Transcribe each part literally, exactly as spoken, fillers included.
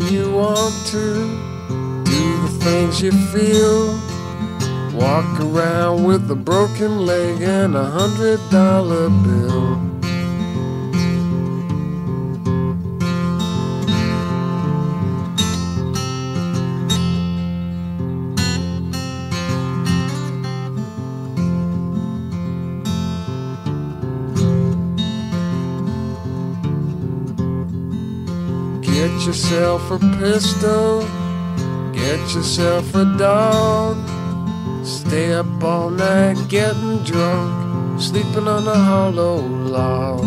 you want to, do the things you feel. Walk around with a broken leg and a hundred dollar bill. Get yourself a pistol, get yourself a dog. Stay up all night getting drunk, sleeping on a hollow log.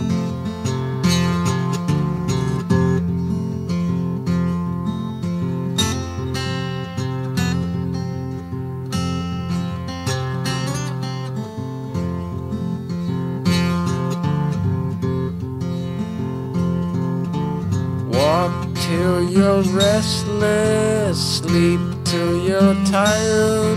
Walk till you're restless, sleep till you're tired.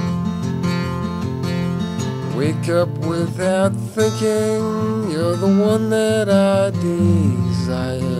Wake up without thinking, you're the one that I desire.